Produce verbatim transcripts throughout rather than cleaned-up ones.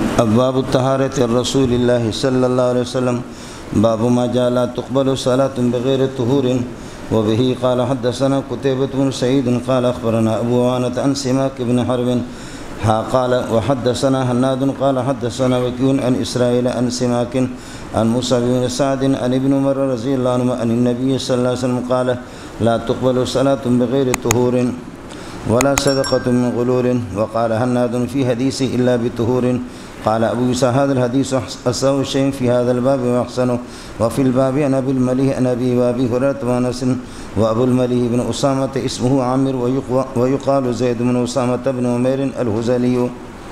ابواب الطہارۃ الرسول اللہ صلی اللہ علیہ وسلم باب ما جاء لا تقبل صلاة بغیر طہور وبه قال حدثنا قتيبة بن سعيد قال اخبرنا ابو عوانة عن سماك بن حرب ها قال وحدثنا هناد قال حدثنا وكيع عن اسرائيل عن سماك عن موسى بن سعد عن ابن عمر رضي الله عنه عن النبي صلى الله عليه وسلم قال لا تقبل صلاة بغير طهور ولا صدقة من غلول. وقال هناد في حديثه إلا بطهور. قال أبو عيسى هذا الحديث أصح شيء في هذا الباب وأحسنه. وفي الباب عن أبي المليح عن أبي وأبي هريرة وأنس وأبو المليح بن أسامة اسمه عامر ويقال زيد بن أسامة بن عمير الهذلي.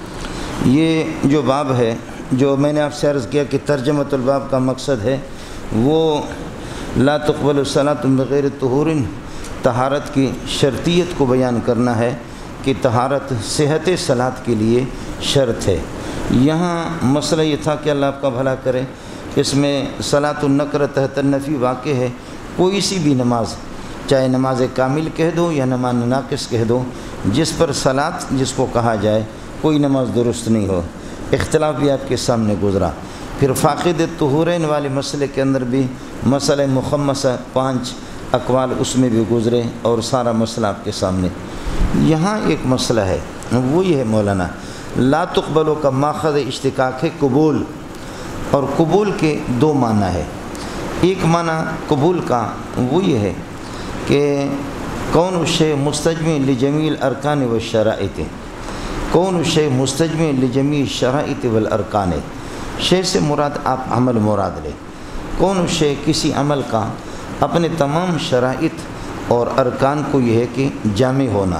یہ جو باب ہے جو میں نے آپ سے عرض کیا کہ ترجمۃ الباب کا مقصد ہے وہ لا تقبل الصلاۃ بغیر طہور، طہارت کی شرطیت کو بیان کرنا ہے کہ طہارت صحت صلاۃ کے لیے شرط ہے. یہاں مسئلہ یہ تھا کہ اللہ آپ کا بھلا کرے، اس میں صلاۃ النقر تحت النفی واقع ہے. کوئی سی بھی نماز، چاہے نماز کامل کہہ دو یا نماز ناقص کہہ دو، جس پر صلاۃ جس کو کہا جائے کوئی نماز درست نہیں ہو. اختلاف بھی آپ کے سامنے گزرا. پھر فاقد طہورین والے مسئلے کے اندر بھی مسئلہ مخمسہ پانچ اقوال اس میں بھی گزرے اور سارا مسئلہ آپ کے سامنے. یہاں ایک مسئلہ ہے وہ یہ ہے مولانا، لا تقبلوں کا ماخذ اشتقاق ہے قبول، اور قبول کے دو معنی ہے. ایک معنی قبول کا وہ یہ ہے کہ کون الشیء مستجمع لجمیع الارکان والشرائط، کون الشیء مستجمع لجمیع الشرائط والارکان. شے سے مراد آپ عمل مراد لیں. کون الشیء کسی عمل کا اپنے تمام شرائط اور ارکان کو یہ ہے کہ جامع ہونا،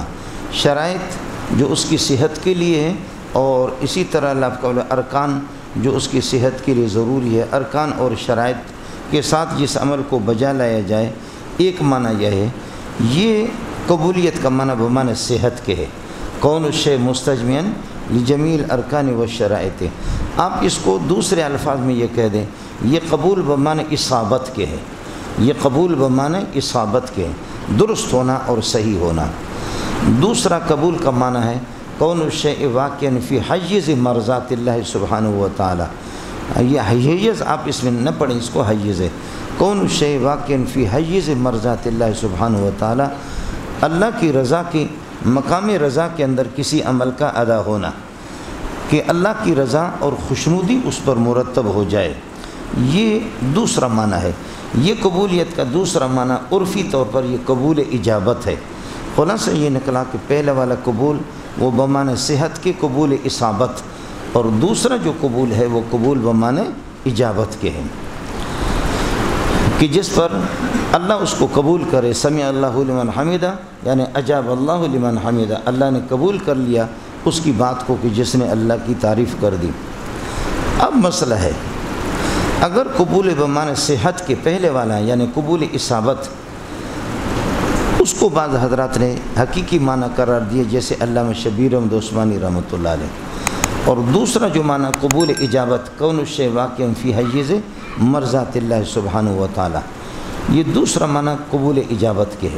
شرائط جو اس کی صحت کے لیے ہے اور اسی طرح اللہ کا ارکان جو اس کی صحت کے لیے ضروری ہے. ارکان اور شرائط کے ساتھ جس عمل کو بجا لایا جائے، ایک معنی یہ ہے. یہ قبولیت کا معنی بمعنی صحت کے ہے. کون الشیء مستجمعا لجمیع الارکان والشرائط. آپ اس کو دوسرے الفاظ میں یہ کہہ دیں، یہ قبول بمعنی اصابت کے ہے. یہ قبول بمعنی اصابت کے ہے، درست ہونا اور صحیح ہونا. دوسرا قبول کا معنی ہے کون الشیء واقعا فی حیز مرضات اللہ سبحانہ و تعالی. یہ حیز آپ اس میں نہ پڑھیں، اس کو حیز ہے. کون الشیء واقعا فی حیز مرضات اللہ سبحانہ و تعالی، اللہ کی رضا کی مقام رضا کے اندر کسی عمل کا ادا ہونا کہ اللہ کی رضا اور خوشنودی اس پر مرتب ہو جائے. یہ دوسرا معنی ہے. یہ قبولیت کا دوسرا معنی عرفی طور پر یہ قبول اجابت ہے. خلاصہ یہ نکلا کہ پہلا والا قبول وہ بمعنی صحت کے قبول اصابت، اور دوسرا جو قبول ہے وہ قبول بمعنی اجابت کے ہیں کہ جس پر اللہ اس کو قبول کرے. سمع اللہ لمن حمدہ یعنی اجاب اللہ لمن حمدہ، اللہ نے قبول کر لیا اس کی بات کو کہ جس نے اللہ کی تعریف کر دی. اب مسئلہ ہے اگر قبول بمعنی صحت کے پہلے والا یعنی قبول اصابت، اس کو بعض حضرات نے حقیقی معنی قرار دیے جیسے علامہ شبیر احمد عثمانی رحمۃ اللہ علیہ، اور دوسرا جو معنی قبول اجابت کون الشیء واقع فی حیز مرضات اللہ سبحانہ و تعالی، یہ دوسرا معنی قبول اجابت کے ہے.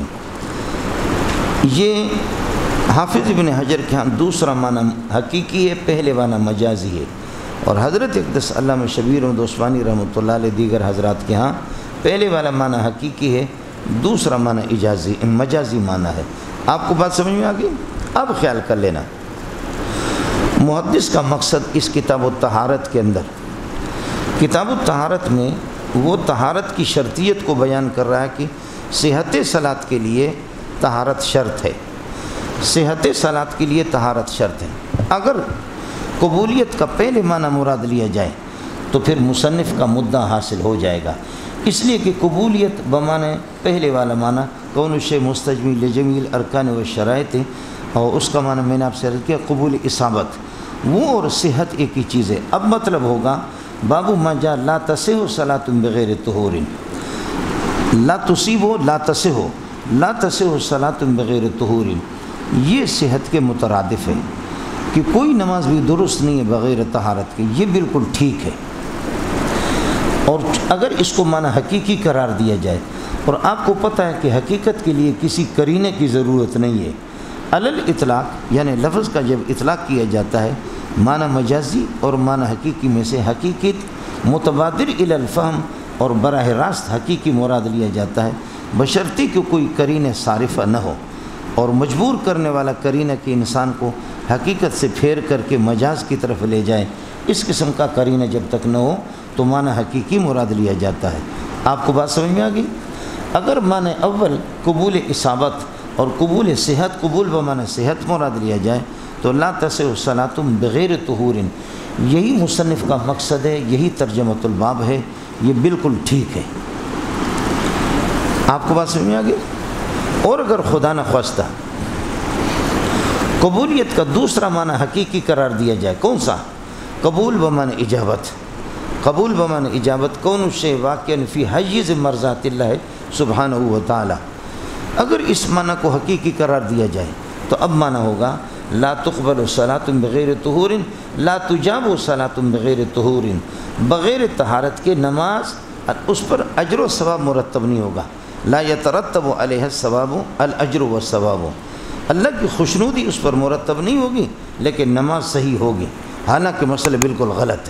یہ حافظ ابن حجر کے ہاں دوسرا معنی حقیقی ہے، پہلے والا مجازی ہے. اور حضرت اقدس علامہ شبیر احمد عثمانی رحمۃ اللہ علیہ دیگر حضرات کے ہاں پہلے والا معنی حقیقی ہے، دوسرا معنی اجازی مجازی معنی ہے. آپ کو بات سمجھ میں آ گئی؟ اب خیال کر لینا، محدث کا مقصد اس کتاب الطہارت کے اندر، کتاب الطہارت میں وہ طہارت کی شرطیت کو بیان کر رہا ہے کہ صحت صلاۃ کے لیے طہارت شرط ہے. صحت صلاۃ کے لیے طہارت شرط ہے. اگر قبولیت کا پہلے معنی مراد لیا جائے تو پھر مصنف کا مدعا حاصل ہو جائے گا، اس لیے کہ قبولیت بمعنی پہلے والا معنی کون الشیء مستجمع لجمیع الارکان والشرائط، اور اس کا معنی میں نے آپ سے عرض کیا قبول اصابت، وہ اور صحت ایک ہی چیز ہے. اب مطلب ہوگا باب ما جاء لا تصح صلاۃ بغیر طہور، لا تصیب ہو لا تصح ہو لا تصح صلاۃ بغیر طہور، یہ صحت کے مترادف ہے کہ کوئی نماز بھی درست نہیں ہے بغیر طہارت کے. یہ بالکل ٹھیک ہے. اور اگر اس کو معنی حقیقی قرار دیا جائے، اور آپ کو پتہ ہے کہ حقیقت کے لیے کسی قرینے کی ضرورت نہیں ہے، علل اطلاق یعنی لفظ کا جب اطلاق کیا جاتا ہے معنی مجازی اور معنی حقیقی میں سے حقیقت متبادر الی الفہم اور براہ راست حقیقی مراد لیا جاتا ہے، بشرطی کہ کوئی قرینہ صارفہ نہ ہو اور مجبور کرنے والا قرینہ کہ انسان کو حقیقت سے پھیر کر کے مجاز کی طرف لے جائے۔ اس قسم کا قرینہ جب تک نہ ہو تو معنی حقیقی مراد لیا جاتا ہے۔ آپ کو بات سمجھ میں آ گئی؟ اگر معنی اول قبول اصابت اور قبول صحت، قبول بمعنی صحت مراد لیا جائے تو لا تصح الصلاۃ بغیر طہور، یہی مصنف کا مقصد ہے، یہی ترجمۃ الباب ہے، یہ بالکل ٹھیک ہے۔ آپ کو بات سمجھ میں آ گئی؟ اور اگر خدا نخواستہ قبولیت کا دوسرا معنی حقیقی قرار دیا جائے، کون سا؟ قبول بمعنی اجابت۔ قبول بمعنی اجابت کون الشیء واقعا فی حیز مرضات اللہ سبحانہ و تعالی۔ اگر اس معنی کو حقیقی قرار دیا جائے تو اب معنی ہوگا لا تقبل صلاۃ بغیر طہور، لا تجاب صلاۃ بغیر طہور، بغیر طہارت کے نماز اس پر اجر و ثواب مرتب نہیں ہوگا۔ لا یترتب علیہ الثواب الاجر والثواب، اللہ کی خوشنودی اس پر مرتب نہیں ہوگی لیکن نماز صحیح ہوگی، حالانکہ مسئلہ بالکل غلط ہے۔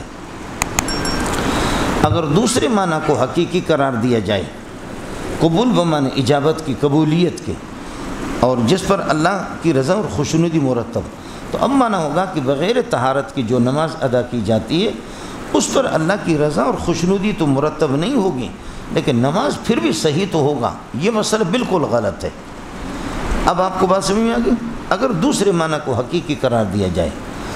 اگر دوسرے معنی کو حقیقی قرار دیا جائے، قبول بمعنی اجابت کی، قبولیت کے، اور جس پر اللہ کی رضا اور خوشنودی مرتب، تو اب معنی ہوگا کہ بغیر طہارت کی جو نماز ادا کی جاتی ہے اس پر اللہ کی رضا اور خوشنودی تو مرتب نہیں ہوگی لیکن نماز پھر بھی صحیح تو ہوگا، یہ مسئلہ بالکل غلط ہے۔ اب آپ کو بات سمجھ میں آ گئی؟ اگر دوسرے معنی کو حقیقی قرار دیا جائے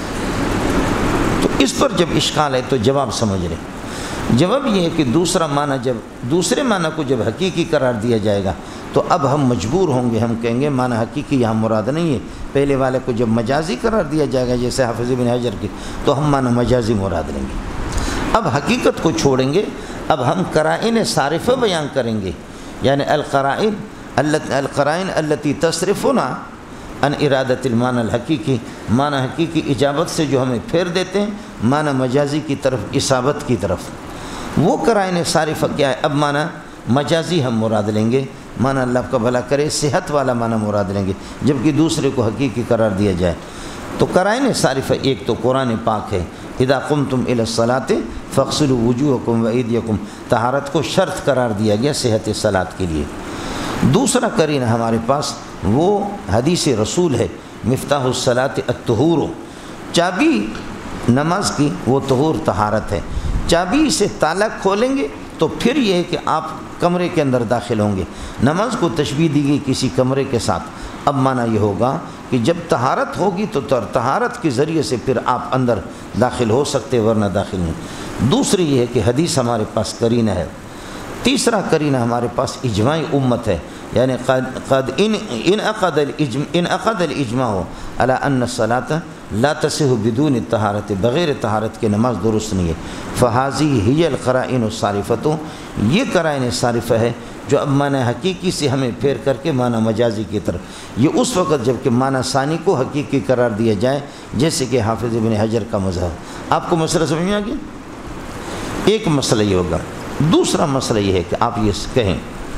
تو اس پر جب اشکال ہے تو جواب سمجھ لیں۔ جواب یہ ہے کہ دوسرا معنی جب دوسرے معنی کو جب حقیقی قرار دیا جائے گا تو اب ہم مجبور ہوں گے، ہم کہیں گے معنی حقیقی یہاں مراد نہیں ہے، پہلے والے کو جب مجازی قرار دیا جائے گا جیسے حافظ ابن حجر کی، تو ہم معنی مجازی مراد لیں گے۔ اب حقیقت کو چھوڑیں گے، اب ہم قرائن صارفہ بیان کریں گے، یعنی القرائن القرائن التی تصرفنا عن ارادت المعنی الحقیقی، معنی حقیقی اجابت سے جو ہمیں پھیر دیتے ہیں معنی مجازی کی طرف، اصابت کی طرف، وہ قرائن صارفہ کیا ہے؟ اب معنی مجازی ہم مراد لیں گے، معنی اللہ کا بھلا کرے صحت والا معنی مراد لیں گے، جبکہ دوسرے کو حقیقی قرار دیا جائے تو قرائن صارفہ ایک تو قرآن پاک ہے، اذا قمتم الی الصلاۃ فاغسلوا وجوہکم وایدیکم، طہارت کو شرط قرار دیا گیا صحت صلاۃ کے لیے۔ دوسرا قرینہ ہمارے پاس وہ حدیث رسول ہے، مفتاح الصلاۃ الطہور، چابی نماز کی وہ طہور طہارت ہے، چابی سے تالا کھولیں گے تو پھر یہ ہے کہ آپ کمرے کے اندر داخل ہوں گے۔ نماز کو تشبیہ دی گئی کسی کمرے کے ساتھ، اب معنی یہ ہوگا کہ جب طہارت ہوگی تو طہارت کے ذریعے سے پھر آپ اندر داخل ہو سکتے ورنہ داخل نہیں۔ دوسری یہ ہے کہ حدیث ہمارے پاس قرینہ ہے۔ تیسرا قرینہ ہمارے پاس اجماع امت ہے، یعنی قد قد ان انعقد الاجماع انعقد الاجماع علی ان الصلاۃ لا تصح بدون الطہارت، بغیر طہارت کے نماز درست نہیں ہے۔ فہذی ہی القرائن الصارفۃ، یہ قرائن صارفہ ہے جو اب معنی حقیقی سے ہمیں پھیر کر کے معنی مجازی کی طرف، یہ اس وقت جب کہ معنی ثانی کو حقیقی قرار دیا جائے جیسے کہ حافظ ابن حجر کا مذہب۔ آپ کو مسئلہ سمجھ میں آ گیا؟ ایک مسئلہ یہ ہوگا۔ دوسرا مسئلہ یہ ہے کہ آپ یہ کہیں،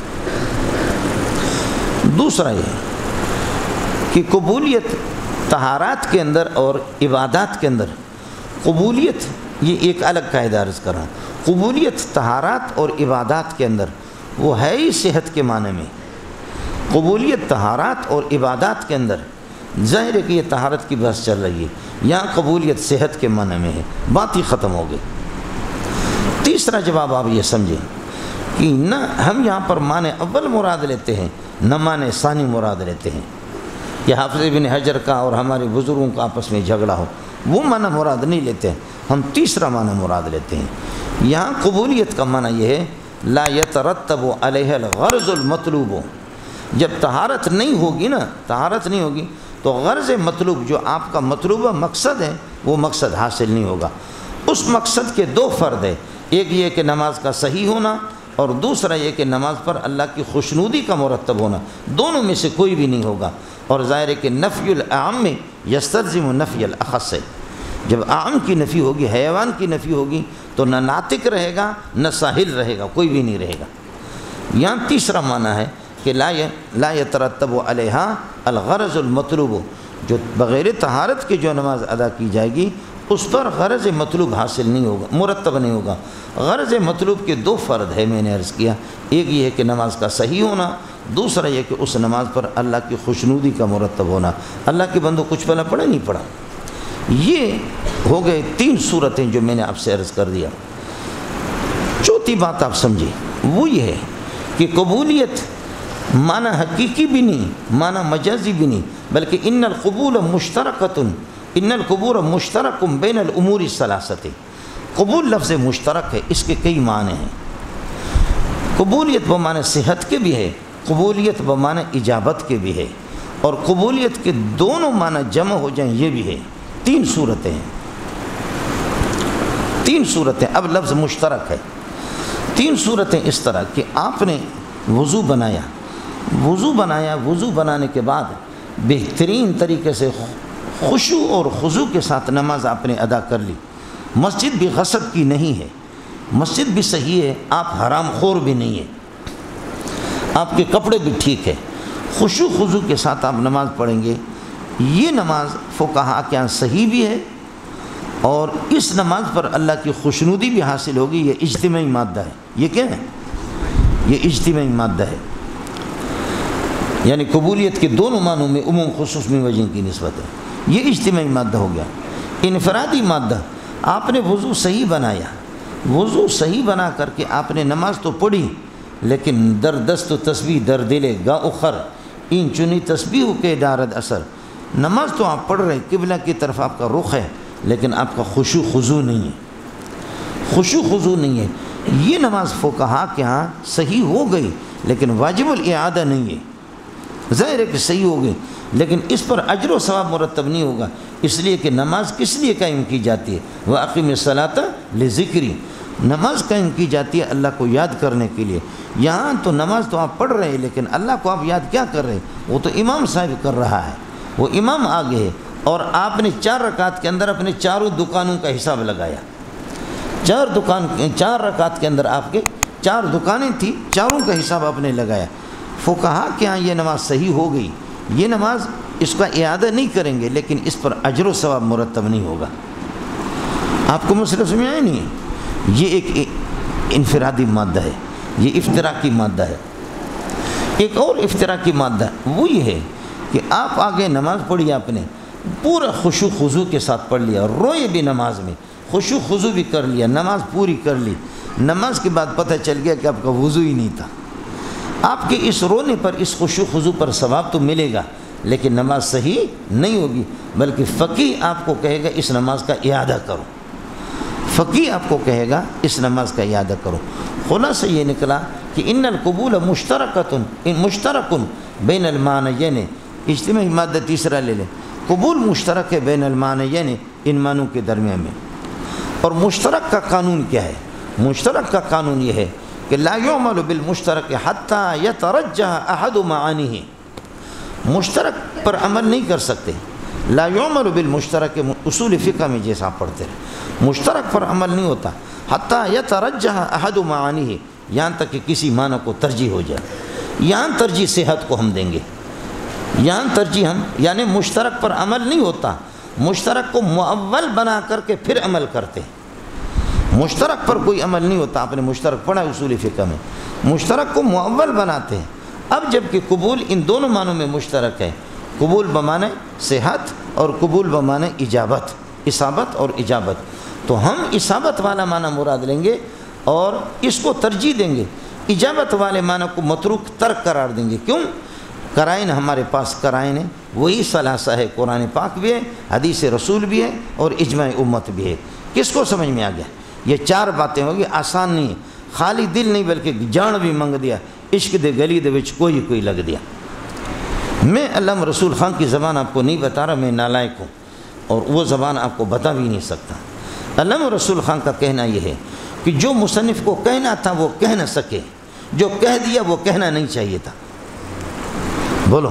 دوسرا یہ ہے کہ قبولیت طہارات کے اندر اور عبادات کے اندر، قبولیت یہ ایک الگ قاعدہ عرض کر رہا ہوں، قبولیت طہارات اور عبادات کے اندر وہ ہے ہی صحت کے معنی میں، قبولیت طہارات اور عبادات کے اندر ظاہر ہے کہ یہ طہارت کی بحث چل رہی ہے، یہاں قبولیت صحت کے معنی میں ہے، بات ہی ختم ہو گئی۔ تیسرا جواب آپ یہ سمجھیں کہ نہ ہم یہاں پر معنی اول مراد لیتے ہیں نہ معنی ثانی مراد لیتے ہیں، کہ حافظ ابن حجر کا اور ہمارے بزرگوں کا آپس میں جھگڑا ہو، وہ معنی مراد نہیں لیتے ہیں، ہم تیسرا معنی مراد لیتے ہیں۔ یہاں قبولیت کا معنی یہ ہے لا یترتب علیہ الغرض المطلوب، جب طہارت نہیں ہوگی نا، طہارت نہیں ہوگی تو غرض مطلوب جو آپ کا مطلوبہ مقصد ہے وہ مقصد حاصل نہیں ہوگا۔ اس مقصد کے دو فرد ہیں، ایک یہ کہ نماز کا صحیح ہونا اور دوسرا یہ کہ نماز پر اللہ کی خوشنودی کا مرتب ہونا، دونوں میں سے کوئی بھی نہیں ہوگا۔ اور ظاہر ہے کہ نفی العام میں یستلزم نفی الاخص ہے، جب عام کی نفی ہوگی، حیوان کی نفی ہوگی تو نہ ناطق رہے گا نہ ساحل رہے گا، کوئی بھی نہیں رہے گا۔ یہاں تیسرا معنی ہے کہ لا لا یترتب علیہا الغرض المطلوب، جو بغیر طہارت کے جو نماز ادا کی جائے گی اس پر غرض مطلوب حاصل نہیں ہوگا، مرتب نہیں ہوگا۔ غرض مطلوب کے دو فرد ہے، میں نے عرض کیا، ایک یہ ہے کہ نماز کا صحیح ہونا، دوسرا یہ کہ اس نماز پر اللہ کی خوشنودی کا مرتب ہونا۔ اللہ کے بندوں کچھ پہلا پڑھا نہیں پڑھا۔ یہ ہو گئے تین صورتیں جو میں نے آپ سے عرض کر دیا۔ چوتھی بات آپ سمجھیں، وہ یہ ہے کہ قبولیت معنی حقیقی بھی نہیں، معنی مجازی بھی نہیں، بلکہ ان القبول مشترکۃ، ان القبور مشترک بین الامور الثلاثۃ۔ قبول لفظ مشترک ہے، اس کے کئی معنی ہیں۔ قبولیت بمعنی صحت کے بھی ہے، قبولیت بمعنی اجابت کے بھی ہے، اور قبولیت کے دونوں معنی جمع ہو جائیں یہ بھی ہے۔ تین صورتیں ہیں، تین صورتیں۔ اب لفظ مشترک ہے، تین صورتیں اس طرح کہ آپ نے وضو بنایا، وضو بنایا وضو بنانے کے بعد بہترین طریقے سے خشوع اور خضوع کے ساتھ نماز آپ نے ادا کر لی۔ مسجد بھی غصب کی نہیں ہے، مسجد بھی صحیح ہے، آپ حرام خور بھی نہیں ہے، آپ کے کپڑے بھی ٹھیک ہے، خشوع خضوع کے ساتھ آپ نماز پڑھیں گے۔ یہ نماز فقہا کے یہاں صحیح بھی ہے، اور اس نماز پر اللہ کی خوشنودی بھی حاصل ہوگی۔ یہ اجتماعی مادہ ہے۔ یہ کیا ہے؟ یہ اجتماعی مادہ ہے، یعنی قبولیت کے دونوں معنوں میں عموم خصوص میں وجہ کی نسبت ہے۔ یہ اجتماعی مادہ ہو گیا۔ انفرادی مادہ، آپ نے وضو صحیح بنایا، وضو صحیح بنا کر کے آپ نے نماز تو پڑھی، لیکن در دست و تسبیح در دل گا اخر، این چنی تسبیح کے دارد اثر۔ نماز تو آپ پڑھ رہے، قبلہ کی طرف آپ کا رخ ہے، لیکن آپ کا خشوع خضوع نہیں ہے، خشوع خضوع نہیں ہے۔ یہ نماز فقہا کے ہاں صحیح ہو گئی، لیکن واجب الاعادہ نہیں ہے۔ ظاہر ہے کہ صحیح ہو گئی، لیکن اس پر اجر و ثواب مرتب نہیں ہوگا، اس لیے کہ نماز کس لیے قائم کی جاتی ہے؟ وَأَقِمِ الصَّلَاةَ لِذِكْرِ، نماز قائم کی جاتی ہے اللہ کو یاد کرنے کے لیے۔ یہاں تو نماز تو آپ پڑھ رہے ہیں، لیکن اللہ کو آپ یاد کیا کر رہے ہیں؟ وہ تو امام صاحب کر رہا ہے، وہ امام آگے ہے، اور آپ نے چار رکعت کے اندر اپنے چاروں دکانوں کا حساب لگایا۔ چار دکان چار رکعت کے اندر آپ کے چار دکانیں تھیں، چاروں کا حساب آپ نے لگایا۔ فقہا کہ ہاں یہ نماز صحیح ہو گئی، یہ نماز اس کا اعادہ نہیں کریں گے، لیکن اس پر اجر و ثواب مرتب نہیں ہوگا۔ آپ کو مسئلہ سمجھ آیا نہیں؟ یہ ایک انفرادی مادہ ہے، یہ افطراکی مادہ ہے۔ ایک اور افطراکی مادہ وہ یہ ہے کہ آپ آگے نماز پڑھی، آپ نے پورا خشوع خضوع کے ساتھ پڑھ لیا، روئے بھی نماز میں، خشوع خضوع بھی کر لیا، نماز پوری کر لی، نماز کے بعد پتہ چل گیا کہ آپ کا وضو ہی نہیں تھا۔ آپ کے اس رونے پر، اس خشوع خضوع پر ثواب تو ملے گا، لیکن نماز صحیح نہیں ہوگی، بلکہ فقیہ آپ کو کہے گا اس نماز کا اعادہ کرو، فقیہ آپ کو کہے گا اس نماز کا اعادہ کرو۔ خلاصہ یہ نکلا کہ ان القبول مشترکۃ مشترک بین المعنیین، اجتماعی مادہ تیسرا لے لیں، قبول مشترک ہے بین المعنیین، ان معنوں کے درمیان میں۔ اور مشترک کا قانون کیا ہے؟ مشترک کا قانون یہ ہے کہ لا یعمل بالمشترک حتی یترجح احد معانیہ، مشترک پر عمل نہیں کر سکتے۔ لا یعمل بالمشترک، اصول فقہ میں جیسا آپ پڑھتے ہیں، مشترک پر عمل نہیں ہوتا حتی یترجح احد معانیہ، یہاں تک کہ کسی معنی کو ترجیح ہو جائے۔ یہاں ترجیح صحت کو ہم دیں گے، یہاں ترجیح ہم، یعنی مشترک پر عمل نہیں ہوتا، مشترک کو معول بنا کر کے پھر عمل کرتے ہیں۔ مشترک پر کوئی عمل نہیں ہوتا، آپ نے مشترک پڑھا اصول فقہ میں، مشترک کو معول بناتے ہیں۔ اب جب کہ قبول ان دونوں معنوں میں مشترک ہے، قبول بمعنی صحت اور قبول بمعنی اجابت، اصابت اور اجابت، تو ہم اصابت والا معنی مراد لیں گے اور اس کو ترجیح دیں گے، اجابت والے معنی کو متروک ترک قرار دیں گے۔ کیوں؟ قرائن ہمارے پاس قرائن ہے، وہی ثلاثہ ہے، قرآن پاک بھی ہے، حدیث رسول بھی ہے، اور اجماع امت بھی ہے۔ کس کو سمجھ میں آ گیا؟ یہ چار باتیں ہوگی، آسان نہیں ہے، خالی دل نہیں بلکہ جان بھی منگ دیا، عشق دے گلی دے وچ کوئی کوئی لگ دیا۔ میں علامہ رسول خان کی زبان آپ کو نہیں بتا رہا، میں نالائق ہوں اور وہ زبان آپ کو بتا بھی نہیں سکتا۔ علامہ رسول خان کا کہنا یہ ہے کہ جو مصنف کو کہنا تھا وہ کہہ نہ سکے، جو کہہ دیا وہ کہنا نہیں چاہیے تھا۔ بولو،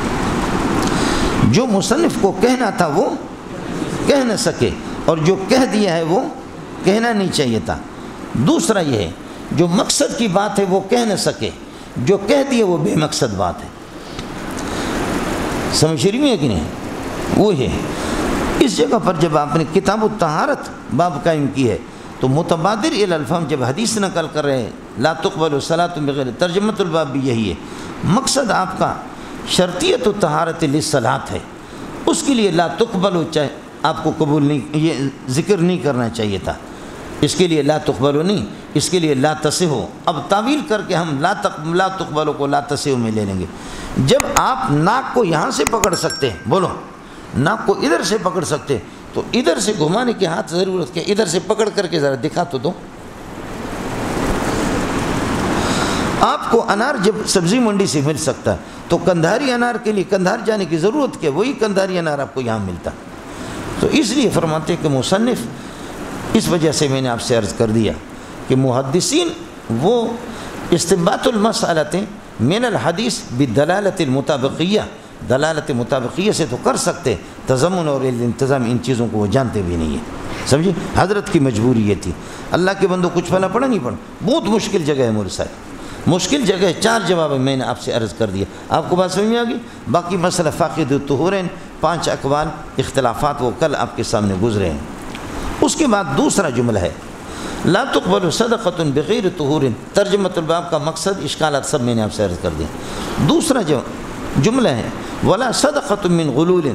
جو مصنف کو کہنا تھا وہ کہہ نہ سکے، اور جو کہہ دیا ہے وہ کہنا نہیں چاہیے تھا۔ دوسرا یہ ہے جو مقصد کی بات ہے وہ کہہ نہ سکے، جو کہہ دیا وہ بے مقصد بات ہے۔ سمجھ رہی ہے کہ نہیں؟ وہ ہے اس جگہ پر جب آپ نے کتاب الطہارت باب قائم کی ہے تو متبادر الی الفہم جب حدیث نقل کر رہے ہیں لا تقبل صلاۃ بغیر، ترجمۃ الباب بھی یہی ہے، مقصد آپ کا شرطیت الطہارت للصلاۃ ہے، اس کے لیے لا تقبل چاہے آپ کو قبول نہیں، یہ ذکر نہیں کرنا چاہیے تھا، اس کے لیے لا تقبل نہیں، اس کے لیے لا تصح، اب تعویل کر کے ہم لا لا تقبل کو لا تصح میں لے لیں گے۔ جب آپ ناک کو یہاں سے پکڑ سکتے ہیں، بولو ناک کو ادھر سے پکڑ سکتے تو ادھر سے گھمانے کی ہاتھ ضرورت کیا، ادھر سے پکڑ کر کے ذرا دکھا تو دو۔ آپ کو انار جب سبزی منڈی سے مل سکتا ہے تو کندھاری انار کے لیے کندھار جانے کی ضرورت کیا، وہی کندھاری انار آپ کو یہاں ملتا۔ تو اس لیے فرماتے کہ مصنف، اس وجہ سے میں نے آپ سے عرض کر دیا کہ محدثین وہ استنباط المسألۃ من الحدیث بالدلالۃ المطابقیہ، دلالت مطابقیہ سے تو کر سکتے، تضمن اور الانتظام ان چیزوں کو وہ جانتے بھی نہیں ہیں، سمجھے؟ حضرت کی مجبوری یہ تھی۔ اللہ کے بندوں کچھ پھلا پڑھا نہیں پڑھا، بہت مشکل جگہ ہے مول صاحب، مشکل جگہ ہے، چار جواب میں نے آپ سے عرض کر دیا، آپ کو بات سمجھ میں آ گئی؟ باقی مسئلہ فاقد الطہورین، پانچ اقوال اختلافات وہ کل آپ کے سامنے گزرے ہیں۔ اس کے بعد دوسرا جملہ ہے لا تقبل صدقۃ بغیر طہور، ترجمۃ الباب کا مقصد اشکالات سب میں نے آپ سے عرض کر دیا۔ دوسرا جو جملہ ہے ولا صدقۃ من غلول،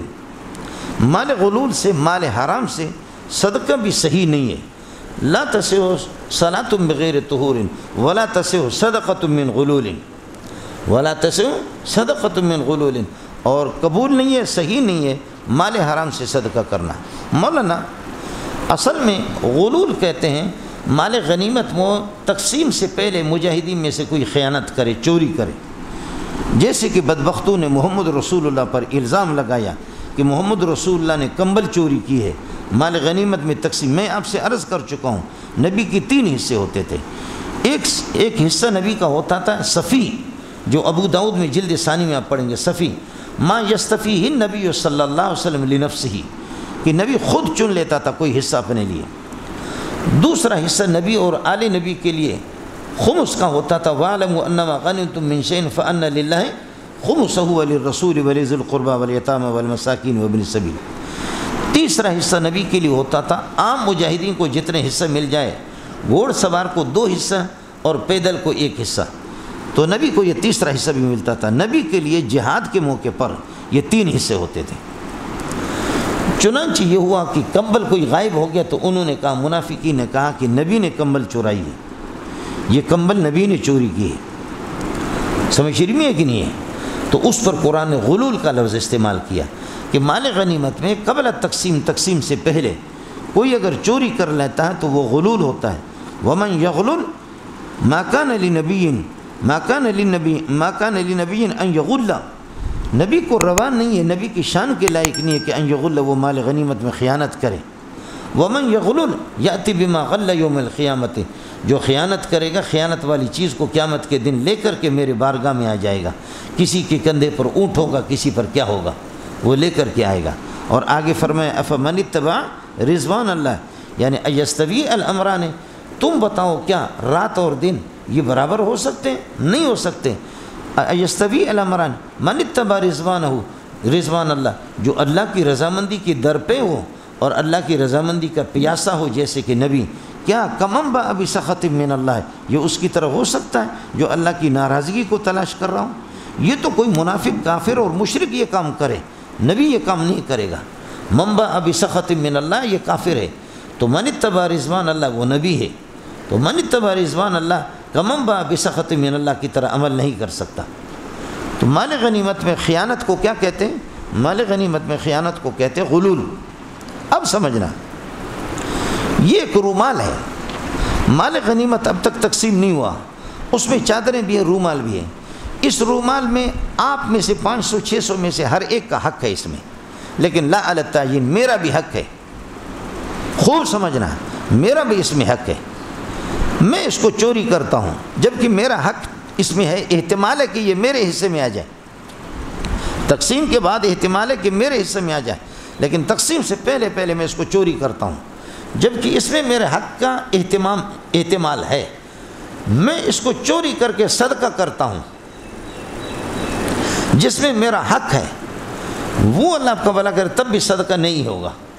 مال غلول سے، مال حرام سے صدقہ بھی صحیح نہیں ہے۔ لا تصح صلاۃ بغیر طہور ولا تصح صدقۃ من غلول، ولا تصح صدقۃ من غلول، اور قبول نہیں ہے، صحیح نہیں ہے مال حرام سے صدقہ کرنا۔ مولانا اصل میں غلول کہتے ہیں مال غنیمت میں تقسیم سے پہلے مجاہدین میں سے کوئی خیانت کرے، چوری کرے، جیسے کہ بدبختوں نے محمد رسول اللہ پر الزام لگایا کہ محمد رسول اللہ نے کمبل چوری کی ہے مال غنیمت میں تقسیم۔ میں آپ سے عرض کر چکا ہوں نبی کی تین حصے ہوتے تھے، ایک ایک حصہ نبی کا ہوتا تھا صفی، جو ابو داؤد میں جلد ثانی میں آپ پڑھیں گے، صفی ما یستفیہ النبی صلی اللہ علیہ وسلم لنفسہ، کہ نبی خود چن لیتا تھا کوئی حصہ اپنے لیے۔ دوسرا حصہ نبی اور آل نبی کے لیے خمس کا ہوتا تھا، وَاعْلَمُوا أَنَّمَا غَنِمْتُم مِّن شَيْءٍ فَأَنَّ لِلَّهِ خُمُسَهُ وَلِلرَّسُولِ وَلِذِي الْقُرْبَى وَالْيَتَامَى وَالْمَسَاكِينِ وَابْنِ السَّبِيلِ۔ تیسرا حصہ نبی کے لیے ہوتا تھا، عام مجاہدین کو جتنے حصہ مل جائے، گھوڑ سوار کو دو حصہ اور پیدل کو ایک حصہ، تو نبی کو یہ تیسرا حصہ بھی ملتا تھا۔ نبی کے لیے جہاد کے موقع پر یہ تین حصے ہوتے تھے۔ چنانچہ یہ ہوا کہ کمبل کوئی غائب ہو گیا تو انہوں نے کہا، منافقین نے کہا کہ نبی نے کمبل چورائی ہے، یہ کمبل نبی نے چوری کی ہے، سمجھ رہی ہے کہ نہیں ہے؟ تو اس پر قرآن نے غلول کا لفظ استعمال کیا کہ مال غنیمت میں قبل تقسیم، تقسیم سے پہلے کوئی اگر چوری کر لیتا ہے تو وہ غلول ہوتا ہے۔ وَمَنْ يَغْلُلْ مَا كَانَ لِنَبِيٍّ مَا كَانَ لِلنَّبِيٍّ مَا كَانَ لِنَبِيٍّ أَنْ يَغُلَّ، نبی کو روا نہیں ہے، نبی کی شان کے لائق نہیں ہے کہ ان یغل، وہ مال غنیمت میں خیانت کرے۔ ومن یغلل یاتی بما غل یوم القیامت، جو خیانت کرے گا خیانت والی چیز کو قیامت کے دن لے کر کے میرے بارگاہ میں آ جائے گا، کسی کے کندھے پر اونٹ ہوگا، کسی پر کیا ہوگا، وہ لے کر کے آئے گا۔ اور آگے فرمایا افمن اتبع رضوان اللہ، یعنی ایستوی الامران، تم بتاؤ کیا رات اور دن یہ برابر ہو سکتے ہیں؟ نہیں ہو سکتے۔ ایستوی الامران من اتبع رضوانہ، رضوان اللہ، جو اللہ کی رضامندی کی در پہ ہو اور اللہ کی رضامندی کا پیاسا ہو جیسے کہ نبی، کیا کمم با ابی سخط من اللہ، یہ اس کی طرح ہو سکتا ہے جو اللہ کی ناراضگی کو تلاش کر رہا ہوں؟ یہ تو کوئی منافق، کافر اور مشرک یہ کام کرے، نبی یہ کام نہیں کرے گا۔ منبع ابی سخط من اللہ یہ کافر ہے، تو من اتبع رضوان اللہ وہ نبی ہے، تو من اتبع رضوان اللہ کمنبع بسخط من اللہ کی طرح عمل نہیں کر سکتا۔ تو مال غنیمت میں خیانت کو کیا کہتے ہیں؟ مال غنیمت میں خیانت کو کہتے ہیں غلول۔ اب سمجھنا، یہ ایک رومال ہے، مال غنیمت اب تک تقسیم نہیں ہوا، اس میں چادریں بھی ہیں، رومال بھی ہیں۔ اس رومال میں آپ میں سے پانچ سو چھ سو میں سے ہر ایک کا حق ہے اس میں، لیکن لا علی التعیین، میرا بھی حق ہے، خوب سمجھنا، میرا بھی اس میں حق ہے۔ میں اس کو چوری کرتا ہوں جبکہ میرا حق اس میں ہے، احتمال ہے کہ یہ میرے حصے میں آ جائے، تقسیم کے بعد احتمال ہے کہ میرے حصے میں آ جائے، لیکن تقسیم سے پہلے پہلے میں اس کو چوری کرتا ہوں جبکہ اس میں میرے حق کا اہتمام احتمال ہے، میں اس کو چوری کر کے صدقہ کرتا ہوں جس میں میرا حق ہے، وہ اللہ کا بھلا کرے تب بھی صدقہ نہیں ہوگا،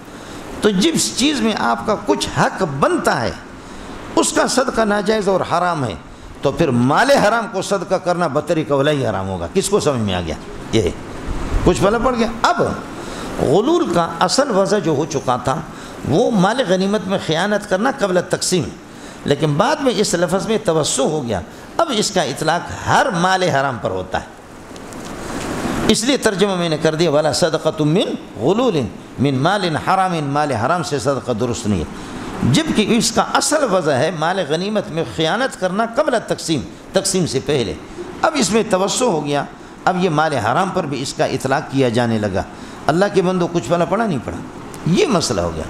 تو جس چیز میں آپ کا کچھ حق بنتا ہے اس کا صدقہ ناجائز اور حرام ہے تو پھر مال حرام کو صدقہ کرنا بطریقہ اولا ہی حرام ہوگا۔ کس کو سمجھ میں آ گیا؟ یہ کچھ پتہ پڑ گیا۔ اب غلول کا اصل وضع جو ہو چکا تھا وہ مال غنیمت میں خیانت کرنا قبل تقسیم، لیکن بعد میں اس لفظ میں توسع ہو گیا، اب اس کا اطلاق ہر مال حرام پر ہوتا ہے، اس لیے ترجمہ میں نے کر دیا ولا صدقۃ من غلول من مال حرام، مال حرام سے صدقہ درست نہیں ہے، جبکہ اس کا اصل وضع ہے مال غنیمت میں خیانت کرنا قبل تقسیم، تقسیم سے پہلے، اب اس میں توسع ہو گیا، اب یہ مال حرام پر بھی اس کا اطلاق کیا جانے لگا۔ اللہ کے بندو کچھ والا پڑھا نہیں پڑھا، یہ مسئلہ ہو گیا۔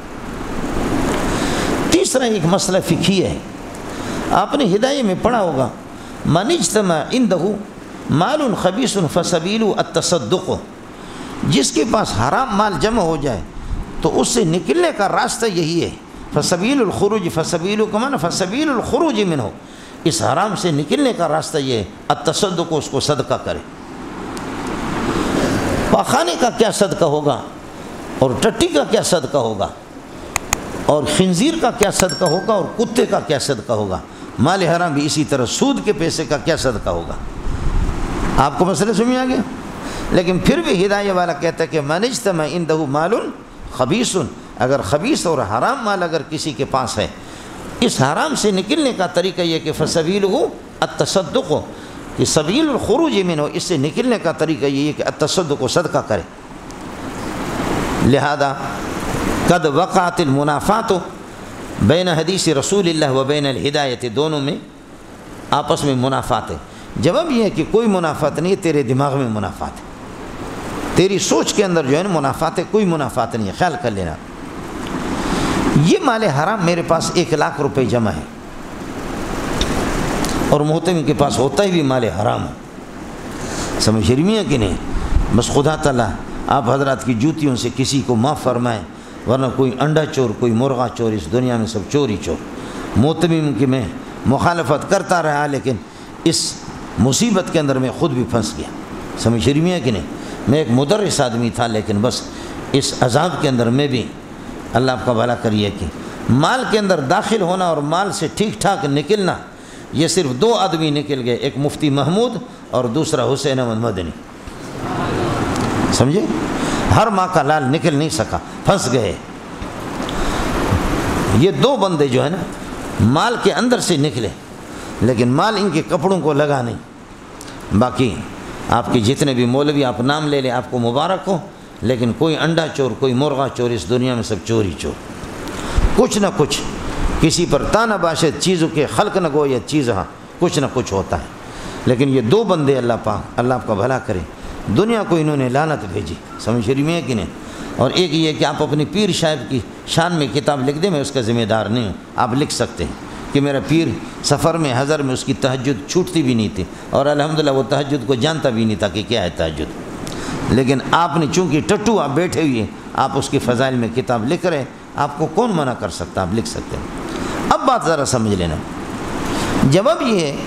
تیسرا ایک مسئلہ فقہی ہے، آپ نے ہدایہ میں پڑھا ہوگا من اجتمع عنده مال خبیث فسبیل التصدق، جس کے پاس حرام مال جمع ہو جائے تو اس سے نکلنے کا راستہ یہی ہے، فسبیل الخروج، فسبیل کمان فسبیل الخروج منہ، اس حرام سے نکلنے کا راستہ یہ ہے التصدق، اس کو صدقہ کرے۔ پاخانے کا کیا صدقہ ہوگا اور ٹٹی کا کیا صدقہ ہوگا اور خنزیر کا کیا صدقہ ہوگا اور کتے کا کیا صدقہ ہوگا، مال حرام بھی اسی طرح، سود کے پیسے کا کیا صدقہ ہوگا۔ آپ کو مسئلہ سمجھ آ گیا؟ لیکن پھر بھی ہدایہ والا کہتا ہے کہ من اجتمع عنده مال خبیث، اگر خبیث اور حرام مال اگر کسی کے پاس ہے، اس حرام سے نکلنے کا طریقہ یہ کہ فسبیلہ التصدق، کہ سبیل الخروج منہ، اس سے نکلنے کا طریقہ یہ ہے کہ التصدق، صدقہ کرے۔ لہذا قد وقعت المنافات بین حدیث رسول اللہ و بین الہدایت، دونوں میں آپس میں منافات ہے۔ جواب یہ ہے کہ کوئی منافات نہیں ہے، تیرے دماغ میں منافات ہے، تیری سوچ کے اندر جو ہے نا منافات ہے، کوئی منافات نہیں ہے، خیال کر لینا۔ یہ مال حرام میرے پاس ایک لاکھ روپے جمع ہے اور محتمم کے پاس ہوتا ہی بھی مال حرام ہے، سمجھ رہی ہیں کہ نہیں؟ بس خدا تعالیٰ آپ حضرات کی جوتیوں سے کسی کو معاف فرمائیں، ورنہ کوئی انڈا چور، کوئی مرغا چور، اس دنیا میں سب چور ہی چور۔ محتمم کی میں مخالفت کرتا رہا لیکن اس مصیبت کے اندر میں خود بھی پھنس گیا، سمجھ رہی ہیں کہ نہیں؟ میں ایک مدرس آدمی تھا لیکن بس اس عذاب کے اندر میں بھی اللہ آپ کا بھلا کریے کہ مال کے اندر داخل ہونا اور مال سے ٹھیک ٹھاک نکلنا، یہ صرف دو آدمی نکل گئے، ایک مفتی محمود اور دوسرا حسین احمد مدنی، سمجھے؟ ہر ماں کا لال نکل نہیں سکا، پھنس گئے۔ یہ دو بندے جو ہے نا مال کے اندر سے نکلے لیکن مال ان کے کپڑوں کو لگا نہیں۔ باقی آپ کے جتنے بھی مولوی آپ نام لے لیں، آپ کو مبارک ہو، لیکن کوئی انڈا چور، کوئی مرغا چور، اس دنیا میں سب چور ہی چور، کچھ نہ کچھ کسی پر تانا باشد چیزوں کے خلق نہ گو، یا چیز ہاں کچھ نہ کچھ ہوتا ہے۔ لیکن یہ دو بندے اللہ پاک اللہ آپ کا بھلا کرے، دنیا کو انہوں نے لعنت بھیجی، سمجھ رہی میں کہ نہیں؟ اور ایک یہ کہ آپ اپنی پیر صاحب کی شان میں کتاب لکھ دیں، میں اس کا ذمہ دار نہیں ہوں، آپ لکھ سکتے ہیں کہ میرا پیر سفر میں حضر میں اس کی تہجد چھوٹتی بھی نہیں تھی، اور الحمدللہ وہ تہجد کو جانتا بھی نہیں تھا کہ کیا ہے تہجد، لیکن آپ نے چونکہ ٹٹو آپ بیٹھے ہوئے آپ اس کی فضائل میں کتاب لکھ رہے، آپ کو کون منع کر سکتا، آپ لکھ سکتے ہیں۔ اب بات ذرا سمجھ لینا، جواب یہ ہے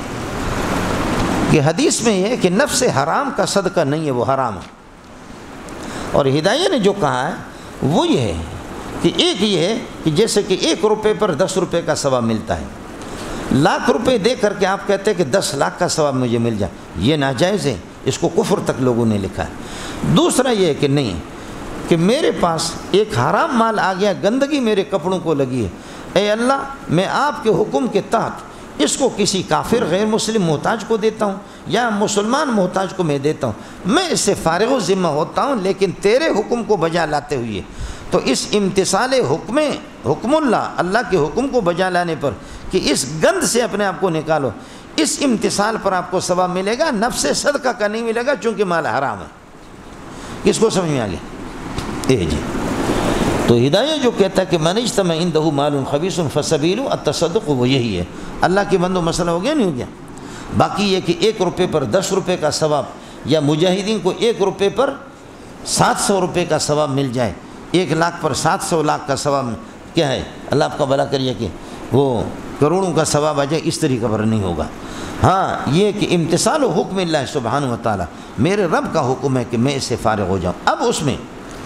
کہ حدیث میں یہ ہے کہ نفس حرام کا صدقہ نہیں ہے، وہ حرام ہے، اور ہدایہ نے جو کہا ہے وہ یہ ہے کہ ایک یہ ہے کہ جیسے کہ ایک روپے پر دس روپے کا ثواب ملتا ہے، لاکھ روپے دے کر کے آپ کہتے ہیں کہ دس لاکھ کا ثواب مجھے مل جائے، یہ ناجائز ہے، اس کو کفر تک لوگوں نے لکھا ہے۔ دوسرا یہ ہے کہ نہیں، کہ میرے پاس ایک حرام مال آ گیا، گندگی میرے کپڑوں کو لگی ہے، اے اللہ میں آپ کے حکم کے تحت اس کو کسی کافر غیر مسلم محتاج کو دیتا ہوں یا مسلمان محتاج کو میں دیتا ہوں، میں اس سے فارغ و ذمہ ہوتا ہوں، لیکن تیرے حکم کو بجا لاتے ہوئے، تو اس امتثال حکم حکم اللہ اللہ کے حکم کو بجا لانے پر کہ اس گند سے اپنے آپ کو نکالو، اس امتثال پر آپ کو ثواب ملے گا، نفس صدقہ کا نہیں ملے گا، چونکہ مال حرام ہے۔ کس کو سمجھ میں آ گیا؟ اے جی، تو ہدایہ جو کہتا ہے کہ من اجتمع عنده مال خبیث فسبیل التصدق، وہ یہی ہے۔ اللہ کے بندو مسئلہ ہو گیا نہیں ہو گیا؟ باقی یہ کہ ایک روپے پر دس روپے کا ثواب، یا مجاہدین کو ایک روپے پر سات سو روپے کا ثواب مل جائے، ایک لاکھ پر سات سو لاکھ کا ثواب کیا ہے، اللہ آپ کا بھلا کریے کہ وہ کروڑوں کا ثواب آ جائے، اس طریقے پر نہیں ہوگا۔ ہاں یہ کہ امتثال و حکم اللہ سبحانہ و تعالیٰ، میرے رب کا حکم ہے کہ میں اس سے فارغ ہو جاؤں۔ اب اس میں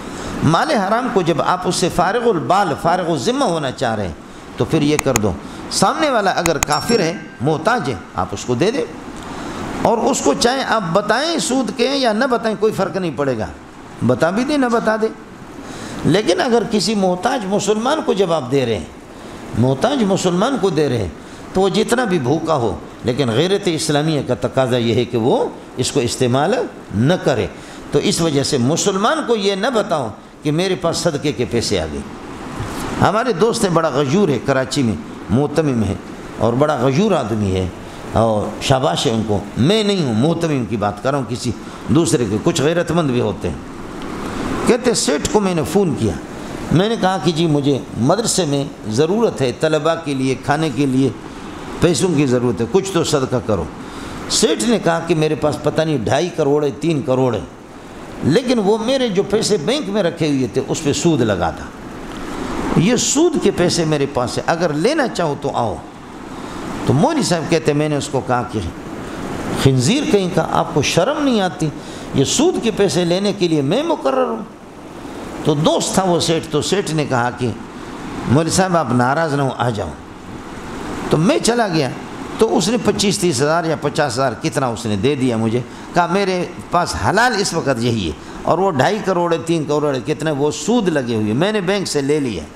مال حرام کو جب آپ اس سے فارغ البال فارغ الذمہ ہونا چاہ رہے ہیں تو پھر یہ کر دو، سامنے والا اگر کافر ہے محتاج ہے آپ اس کو دے دیں، اور اس کو چاہے آپ بتائیں سود کے یا نہ بتائیں کوئی فرق نہیں پڑے گا، بتا بھی دیں نہ بتا دیں۔ لیکن اگر کسی محتاج مسلمان کو جب آپ دے رہے ہیں، محتاج مسلمان کو دے رہے ہیں، تو وہ جتنا بھی بھوکا ہو لیکن غیرت اسلامیہ کا تقاضا یہ ہے کہ وہ اس کو استعمال نہ کرے، تو اس وجہ سے مسلمان کو یہ نہ بتاؤ کہ میرے پاس صدقے کے پیسے آ گئے۔ ہمارے دوست ہیں، بڑا غیور ہے، کراچی میں محتمم ہے اور بڑا غیور آدمی ہے اور شاباش ہے ان کو، میں نہیں ہوں محتمم کی بات کر رہا ہوں، کسی دوسرے کے، کچھ غیرت مند بھی ہوتے ہیں۔ کہتے سیٹھ کو میں نے فون کیا، میں نے کہا کہ جی مجھے مدرسے میں ضرورت ہے، طلباء کے لیے کھانے کے لیے پیسوں کی ضرورت ہے، کچھ تو صدقہ کرو۔ سیٹھ نے کہا کہ میرے پاس پتہ نہیں ڈھائی کروڑ ہے، تین کروڑ ہے، لیکن وہ میرے جو پیسے بینک میں رکھے ہوئے تھے اس پہ سود لگا تھا، یہ سود کے پیسے میرے پاس ہے، اگر لینا چاہو تو آؤ۔ تو مولوی صاحب کہتے میں نے اس کو کہا کہ خنزیر کہیں کا، آپ کو شرم نہیں آتی؟ یہ سود کے پیسے لینے کے لیے میں مقرر ہوں؟ تو دوست تھا وہ سیٹھ، تو سیٹھ نے کہا کہ مولوی صاحب آپ ناراض نہ ہو، آ جاؤ۔ تو میں چلا گیا، تو اس نے پچیس تیس ہزار یا پچاس ہزار کتنا اس نے دے دیا مجھے، کہا میرے پاس حلال اس وقت یہی ہے، اور وہ ڈھائی کروڑ ہے، تین کروڑ ہے، کتنے وہ سود لگے ہوئے، میں نے بینک سے لے لیا۔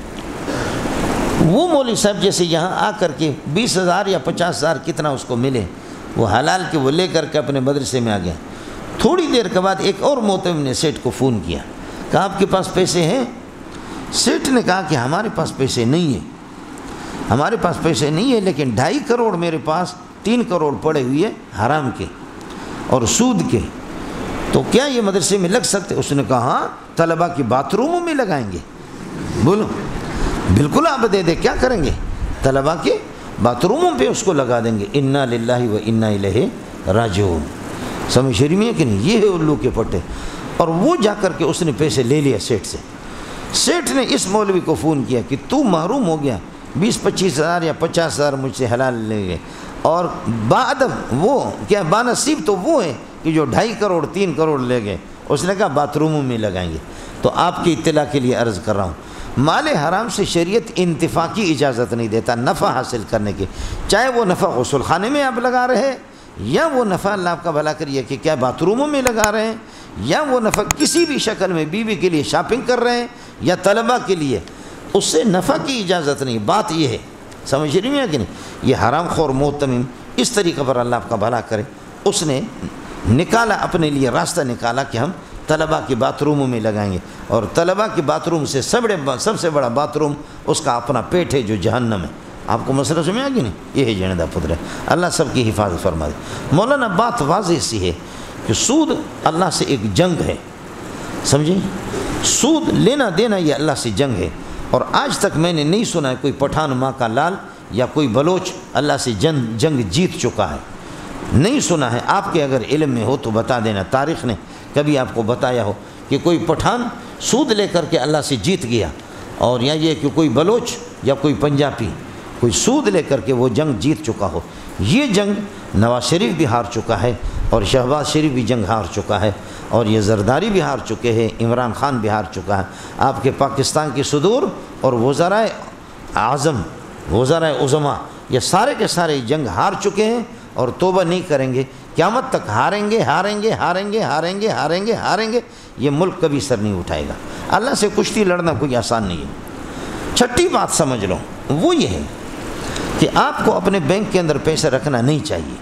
وہ مولوی صاحب جیسے یہاں آ کر کے بیس ہزار یا پچاس ہزار کتنا اس کو ملے، وہ حلال کے وہ لے کر کے اپنے مدرسے میں آ گیا۔ تھوڑی دیر کے بعد ایک اور محتمم نے سیٹھ کو فون کیا، کہا آپ کے پاس پیسے ہیں؟ سیٹھ نے کہا کہ ہمارے پاس پیسے نہیں ہیں، ہمارے پاس پیسے نہیں ہیں، لیکن ڈھائی کروڑ میرے پاس، تین کروڑ پڑے ہوئے حرام کے اور سود کے، تو کیا یہ مدرسے میں لگ سکتے؟ اس نے کہا ہاں، طلباء کی باتھ روموں میں لگائیں گے۔ بولو بالکل آپ دے دے، کیا کریں گے؟ طلباء کے باتھ روموں پہ اس کو لگا دیں گے۔ انا للہ و انا الیہ راجعون، سمجھ شریف میں کہ نہیں؟ یہ ہے الو کے پٹے۔ اور وہ جا کر کے اس نے پیسے لے لیا سیٹھ سے۔ سیٹھ نے اس مولوی کو فون کیا کہ تو محروم ہو گیا، بیس پچیس ہزار یا پچاس ہزار مجھ سے حلال لے گئے، اور بادب وہ کیا بانصیب تو وہ ہے کہ جو ڈھائی کروڑ تین کروڑ لے گئے۔ اس نے کہا باتھ روموں میں لگائیں گے۔ تو آپ کی اطلاع کے لیے عرض کر رہا ہوں، مال حرام سے شریعت انتفاع کی اجازت نہیں دیتا، نفع حاصل کرنے کی، چاہے وہ نفع غسل خانے میں آپ لگا رہے ہیں، یا وہ نفع اللہ آپ کا بھلا کریے کہ کیا باتھ روموں میں لگا رہے ہیں، یا وہ نفع کسی بھی شکل میں بیوی کے لیے شاپنگ کر رہے ہیں یا طلباء کے لیے، اس سے نفع کی اجازت نہیں۔ بات یہ ہے، سمجھ رہی ہیں کہ نہیں؟ یہ حرام خور محتمم اس طریقے پر اللہ آپ کا بھلا کرے، اس نے نکالا اپنے لیے راستہ نکالا کہ ہم طلباء کی باتھ روموں میں لگائیں گے، اور طلباء کی باتھ روم سے سب سب سے بڑا باتھ روم اس کا اپنا پیٹ ہے جو جہنم ہے۔ آپ کو مسئلہ سمجھ آ گیا نہیں؟ یہ ہے جنیدہ پتر ہے، اللہ سب کی حفاظت فرما دے۔ مولانا بات واضح سی ہے کہ سود اللہ سے ایک جنگ ہے، سمجھیں؟ سود لینا دینا یہ اللہ سے جنگ ہے، اور آج تک میں نے نہیں سنا ہے کوئی پٹھان ماں کا لال یا کوئی بلوچ اللہ سے جنگ جنگ جیت چکا ہے، نہیں سنا ہے۔ آپ کے اگر علم میں ہو تو بتا دینا، تاریخ نے کبھی آپ کو بتایا ہو کہ کوئی پٹھان سود لے کر کے اللہ سے جیت گیا، اور یا یہ کہ کوئی بلوچ یا کوئی پنجابی کوئی سود لے کر کے وہ جنگ جیت چکا ہو۔ یہ جنگ نواز شریف بھی ہار چکا ہے، اور شہباز شریف بھی جنگ ہار چکا ہے، اور یہ زرداری بھی ہار چکے ہیں، عمران خان بھی ہار چکا ہے۔ آپ کے پاکستان کی صدور اور وزرائے اعظم وزرائے عظماء یہ سارے کے سارے جنگ ہار چکے ہیں، اور توبہ نہیں کریں گے، قیامت تک ہاریں گے ہاریں گے ہاریں گے ہاریں گے ہاریں گے ہاریں گے، یہ ملک کبھی سر نہیں اٹھائے گا۔ اللہ سے کشتی لڑنا کوئی آسان نہیں ہے۔ چھٹی بات سمجھ لو، وہ یہ ہے کہ آپ کو اپنے بینک کے اندر پیسے رکھنا نہیں چاہیے۔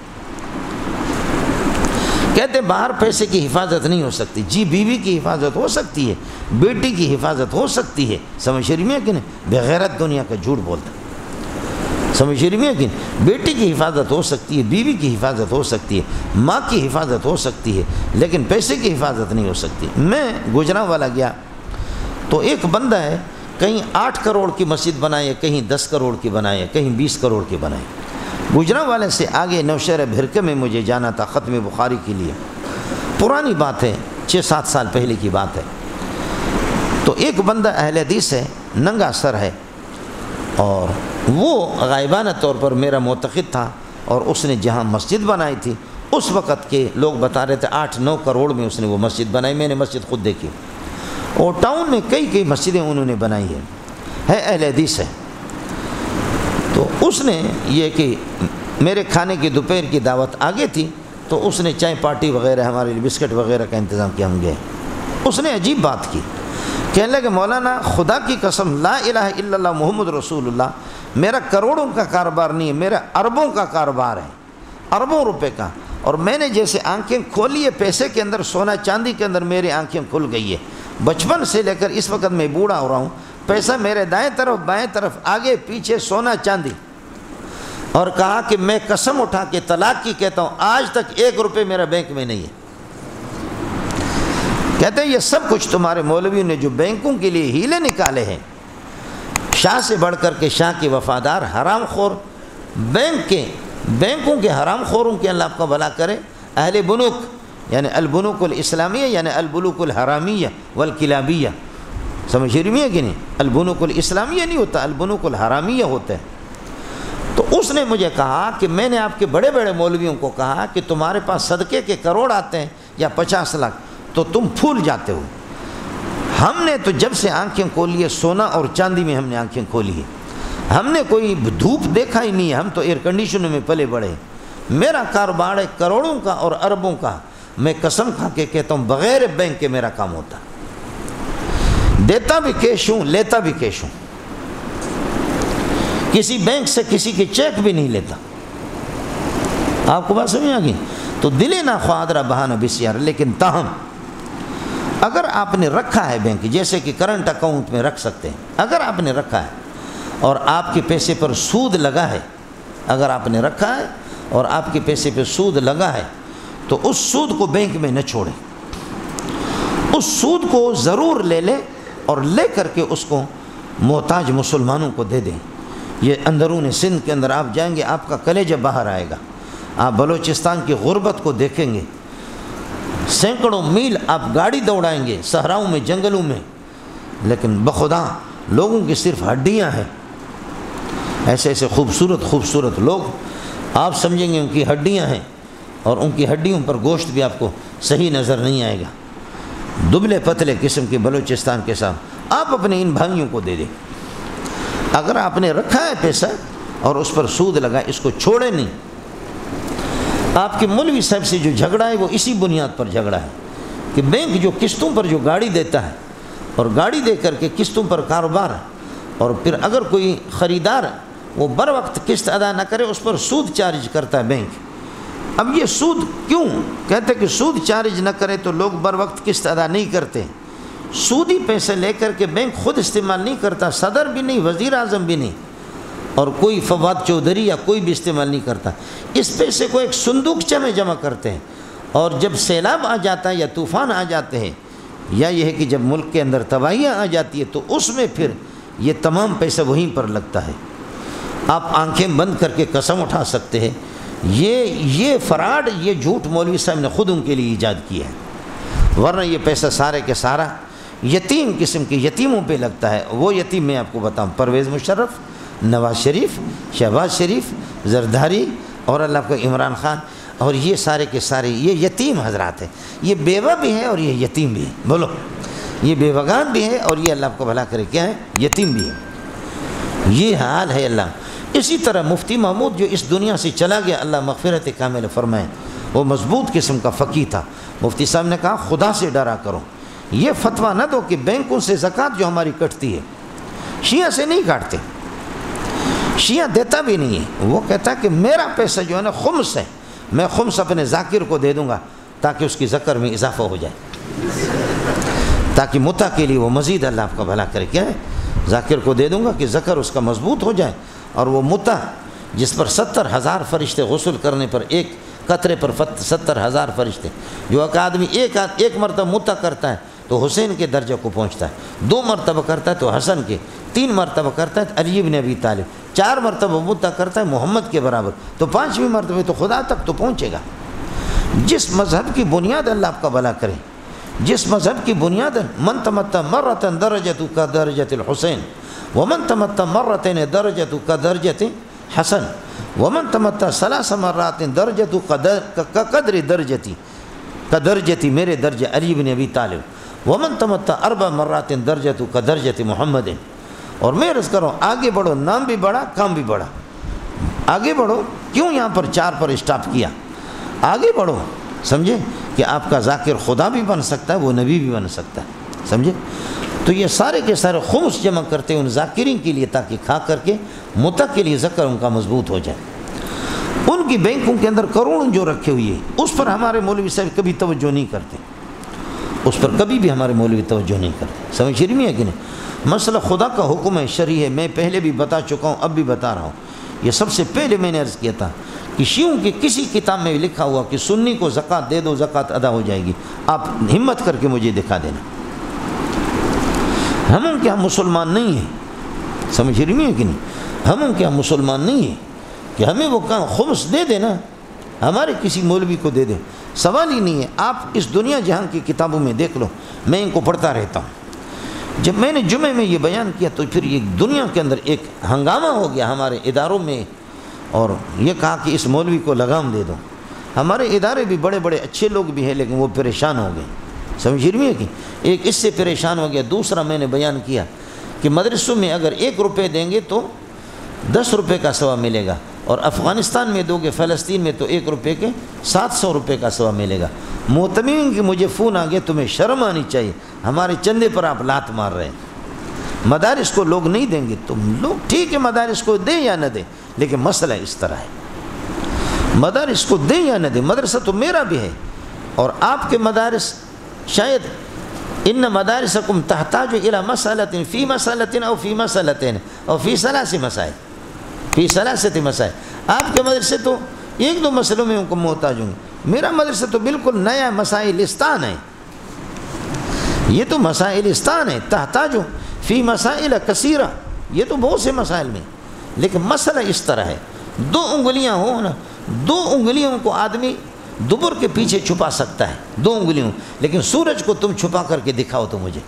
کہتے باہر پیسے کی حفاظت نہیں ہو سکتی، جی بیوی کی حفاظت ہو سکتی ہے، بیٹی کی حفاظت ہو سکتی ہے، سمجھ رہی ہے کہ نہیں؟ بغیرت دنیا کا جھوٹ بولتا ہے، سمجھ رہی ہے کہ نہیں؟ بیٹی کی حفاظت ہو سکتی ہے، بیوی کی حفاظت ہو سکتی ہے، ماں کی حفاظت ہو سکتی ہے، لیکن پیسے کی حفاظت نہیں ہو سکتی۔ میں گجرانوالا گیا تو ایک بندہ ہے، کہیں آٹھ کروڑ کی مسجد بنائے، کہیں دس کروڑ کی بنائے، کہیں بیس کروڑ کی بنائے۔ گجرانوالے سے آگے نوشہر بھرکے میں مجھے جانا تھا ختم بخاری کے لیے، پرانی بات ہے، چھ سات سال پہلے کی بات ہے۔ تو ایک بندہ اہل حدیث ہے، ننگا سر ہے، اور وہ غائبانہ طور پر میرا معتقد تھا، اور اس نے جہاں مسجد بنائی تھی اس وقت کے لوگ بتا رہے تھے آٹھ نو کروڑ میں اس نے وہ مسجد بنائی، میں نے مسجد خود دیکھی، اور ٹاؤن میں کئی کئی مسجدیں انہوں نے بنائی ہیں، ہے اہل حدیث ہے۔ تو اس نے یہ کہ میرے کھانے کی دوپہر کی دعوت آگے تھی، تو اس نے چائے پارٹی وغیرہ ہمارے لیے بسکٹ وغیرہ کا انتظام کیا، ہم گئے۔ اس نے عجیب بات کی، کہنے لگے مولانا خدا کی قسم لا الہ الا اللہ محمد رسول اللہ، میرا کروڑوں کا کاروبار نہیں ہے، میرا اربوں کا کاروبار ہے، اربوں روپے کا، اور میں نے جیسے آنکھیں کھولی ہے پیسے کے اندر، سونا چاندی کے اندر میری آنکھیں کھل گئی ہے۔ بچپن سے لے کر اس وقت میں بوڑھا ہو رہا ہوں، پیسہ میرے دائیں طرف بائیں طرف آگے پیچھے سونا چاندی۔ اور کہا کہ میں قسم اٹھا کے طلاق کی کہتا ہوں آج تک ایک روپے میرا بینک میں نہیں ہے۔ کہتے ہیں یہ سب کچھ تمہارے مولویوں نے جو بینکوں کے لیے ہیلے نکالے ہیں، شاہ سے بڑھ کر کے شاہ کے وفادار حرام خور، بینک کے بینکوں کے حرام خوروں کے اللہ آپ کا بھلا کرے، اہل بنوک یعنی البنوک الاسلامیہ یعنی البنوک الحرامیہ والکلابیہ، سمجھ رہی ہے کہ نہیں؟ البنوک الاسلامیہ نہیں ہوتا، البنوک الحرامیہ ہوتا ہے۔ تو اس نے مجھے کہا کہ میں نے آپ کے بڑے بڑے مولویوں کو کہا کہ تمہارے پاس صدقے کے کروڑ آتے ہیں یا پچاس لاکھ تو تم پھول جاتے ہو، ہم نے تو جب سے آنکھیں کھولی ہے سونا اور چاندی میں ہم نے آنکھیں کھولی ہے، ہم نے کوئی دھوپ دیکھا ہی نہیں ہے، ہم تو ایئر کنڈیشن میں پلے بڑے، میرا کاروبار ہے کروڑوں کا اور اربوں کا، میں قسم کھا کے کہتا ہوں بغیر بینک کے میرا کام ہوتا، دیتا بھی کیش ہوں لیتا بھی کیش ہوں، کسی بینک سے کسی کے چیک بھی نہیں لیتا۔ آپ کو بات سمجھ آ گئی؟ تو دلے نہ خوادرہ بہانہ بسیار، لیکن تاہم اگر آپ نے رکھا ہے بینک، جیسے کہ کرنٹ اکاؤنٹ میں رکھ سکتے ہیں، اگر آپ نے رکھا ہے اور آپ کے پیسے پر سود لگا ہے، اگر آپ نے رکھا ہے اور آپ کے پیسے پہ سود لگا ہے تو اس سود کو بینک میں نہ چھوڑیں، اس سود کو ضرور لے لیں اور لے کر کے اس کو محتاج مسلمانوں کو دے دیں۔ یہ اندرون سندھ کے اندر آپ جائیں گے آپ کا کلیجہ باہر آئے گا، آپ بلوچستان کی غربت کو دیکھیں گے، سینکڑوں میل آپ گاڑی دوڑائیں گے صحراؤں میں جنگلوں میں، لیکن بخدا لوگوں کی صرف ہڈیاں ہیں، ایسے ایسے خوبصورت خوبصورت لوگ آپ سمجھیں گے ان کی ہڈیاں ہیں، اور ان کی ہڈیوں پر گوشت بھی آپ کو صحیح نظر نہیں آئے گا، دبلے پتلے قسم کے بلوچستان کے ساتھ آپ اپنے ان بھائیوں کو دے دیں۔ اگر آپ نے رکھا ہے پیسہ اور اس پر سود لگا، اس کو چھوڑے نہیں۔ آپ کے مولوی صاحب سے جو جھگڑا ہے وہ اسی بنیاد پر جھگڑا ہے کہ بینک جو قسطوں پر جو گاڑی دیتا ہے اور گاڑی دے کر کے قسطوں پر کاروبار ہے، اور پھر اگر کوئی خریدار وہ بر وقت قسط ادا نہ کرے اس پر سود چارج کرتا ہے بینک۔ اب یہ سود کیوں کہتے کہ سود چارج نہ کرے تو لوگ بر وقت قسط ادا نہیں کرتے، سودی پیسے لے کر کے بینک خود استعمال نہیں کرتا، صدر بھی نہیں، وزیر اعظم بھی نہیں، اور کوئی فواد چودھری یا کوئی بھی استعمال نہیں کرتا، اس پیسے کو ایک صندوقچہ میں جمع کرتے ہیں، اور جب سیلاب آ جاتا ہے یا طوفان آ جاتے ہیں یا یہ ہے کہ جب ملک کے اندر تباہیاں آ جاتی ہے تو اس میں پھر یہ تمام پیسہ وہیں پر لگتا ہے۔ آپ آنکھیں بند کر کے قسم اٹھا سکتے ہیں یہ یہ فراڈ، یہ جھوٹ مولوی صاحب نے خود ان کے لیے ایجاد کیا ہے، ورنہ یہ پیسہ سارے کے سارا یتیم قسم کے یتیموں پہ لگتا ہے۔ وہ یتیم میں آپ کو بتاؤں، پرویز مشرف، نواز شریف، شہباز شریف، زرداری اور اللہ کو عمران خان، اور یہ سارے کے سارے یہ یتیم حضرات ہیں، یہ بیوہ بھی ہے اور یہ یتیم بھی ہے، بولو یہ بیوگان بھی ہے اور یہ اللہ کو بھلا کرے کیا ہے، یتیم بھی ہے۔ یہ حال ہے اللہ۔ اسی طرح مفتی محمود جو اس دنیا سے چلا گیا، اللہ مغفرت کامل فرمائے، وہ مضبوط قسم کا فقی تھا۔ مفتی صاحب نے کہا خدا سے ڈرا کرو، یہ فتویٰ نہ دو کہ بینکوں سے زکوٰۃ جو ہماری کٹتی ہے، شیعہ سے نہیں کاٹتے، شیعہ دیتا بھی نہیں ہے، وہ کہتا ہے کہ میرا پیسہ جو ہے نا خمس ہے، میں خمس اپنے ذاکر کو دے دوں گا تاکہ اس کی ذکر میں اضافہ ہو جائے، تاکہ متع کے لیے وہ مزید اللہ آپ کا بھلا کرے کیا ہے، ذاکر کو دے دوں گا کہ ذکر اس کا مضبوط ہو جائے، اور وہ متع جس پر ستر ہزار فرشتے غسل کرنے پر ایک قطرے پر ستر ہزار فرشتے، جو ایک آدمی ایک ایک مرتبہ متع کرتا ہے تو حسین کے درجہ کو پہنچتا ہے، دو مرتبہ کرتا ہے تو حسن کے، تین مرتبہ کرتا ہے علی بن ابی طالب، چار مرتبہ متع کرتا ہے محمد کے برابر، تو پانچویں مرتبہ تو خدا تک تو پہنچے گا۔ جس مذہب کی بنیاد اللہ آپ کا بھلا کرے، جس مذہب کی بنیاد من تمتع مرتن درجتو کا درجت الحسین ومن تمتع مرتين درجتو کا درجت حسن ومن تمتع ثلاث مرات درجتو کا قدر درجتی کا درجتی میرے درجہ علی بن ابی طالب، ومن تمتع اربع مرات درجت کا درجت محمد. اور میں عرض کروں آگے بڑھو، نام بھی بڑھا کام بھی بڑھا. آگے بڑھو، کیوں یہاں پر چار پر اسٹاپ کیا؟ آگے بڑھو، سمجھے کہ آپ کا ذاکر خدا بھی بن سکتا ہے، وہ نبی بھی بن سکتا ہے، سمجھے. تو یہ سارے کے سارے خمس جمع کرتے ہیں ان ذاکرین کے لیے تاکہ کھا کر کے متع کے لیے ذکر ان کا مضبوط ہو جائے. ان کی بینکوں کے اندر کروڑوں جو رکھے ہوئے ہیں اس پر ہمارے مولوی صاحب کبھی توجہ نہیں کرتے، اس پر کبھی بھی ہمارے مولوی توجہ نہیں کرتے. سمجھ رہی ہے کہ نہیں؟ مسئلہ خدا کا حکم ہے، شرعی ہے. میں پہلے بھی بتا چکا ہوں، اب بھی بتا رہا ہوں. یہ سب سے پہلے میں نے عرض کیا تھا کہ شیعوں کی کسی کتاب میں لکھا ہوا کہ سنی کو زکوٰۃ دے دو زکوٰۃ ادا ہو جائے گی، آپ ہمت کر کے مجھے دکھا دینا. ہم ان کے ہم مسلمان نہیں ہیں، سمجھ رہی ہے کہ نہیں؟ ہم ان کے ہم مسلمان نہیں ہیں کہ ہمیں وہ کام خمس دے دینا، ہمارے کسی مولوی کو دے دیں. سوال ہی نہیں ہے. آپ اس دنیا جہاں کی کتابوں میں دیکھ لو، میں ان کو پڑھتا رہتا ہوں. جب میں نے جمعے میں یہ بیان کیا تو پھر یہ دنیا کے اندر ایک ہنگامہ ہو گیا ہمارے اداروں میں، اور یہ کہا کہ اس مولوی کو لگام دے دو. ہمارے ادارے بھی بڑے بڑے اچھے لوگ بھی ہیں لیکن وہ پریشان ہو گئے. سمجھ رہی ہے کہ ایک اس سے پریشان ہو گیا. دوسرا میں نے بیان کیا کہ مدرسوں میں اگر ایک روپے دیں گے تو دس روپے کا ثواب ملے گا، اور افغانستان میں دو گے، فلسطین میں تو ایک روپے کے سات سو روپے کا ثواب ملے گا. معتمین کی مجھے فون آ گیا، تمہیں شرم آنی چاہیے، ہمارے چندے پر آپ لات مار رہے ہیں. مدارس کو لوگ نہیں دیں گے، تم لوگ ٹھیک ہے مدارس کو دیں یا نہ دیں، لیکن مسئلہ اس طرح ہے. مدارس کو دیں یا نہ دیں، مدرسہ تو میرا بھی ہے اور آپ کے مدارس شاید ان مدارسکم تحتاج الی مسألۃ فی مسألۃ او فی مسألتین او فی ثلاث مسائل فی ثلاثت مسائل. آپ کے مدرسے تو ایک دو مسئلوں میں ان کو محتاج ہوں گے، میرا مدرسہ تو بالکل نیا مسائلستان ہے. یہ تو مسائلستان ہے، تحتاج فی مسائل کثیرہ، یہ تو بہت سے مسائل میں. لیکن مسئلہ اس طرح ہے، دو انگلیاں ہوں نا، دو انگلیوں کو آدمی دبر کے پیچھے چھپا سکتا ہے، دو انگلیوں، لیکن سورج کو تم چھپا کر کے دکھاؤ تو مجھے.